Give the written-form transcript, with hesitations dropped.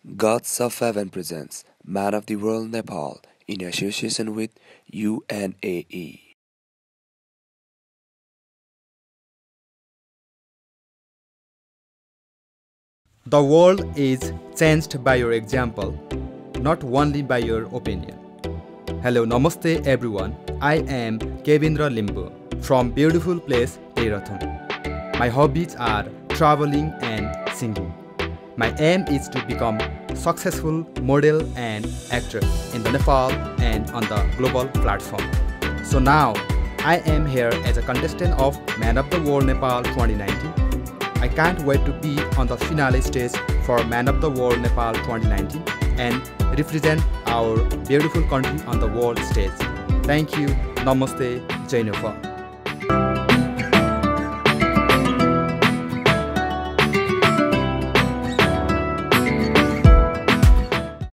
Gods of Heaven presents Man of the World Nepal in association with UNAE. The world is changed by your example, not only by your opinion. Hello, namaste everyone. I am Kevindra Limbu from beautiful place Teirathum. My hobbies are traveling and singing. My aim is to become successful model and actor in the Nepal and on the global platform. So now I am here as a contestant of Man of the World Nepal 2019. I can't wait to be on the finale stage for Man of the World Nepal 2019 and represent our beautiful country on the world stage. Thank you. Namaste. Jai Nepal.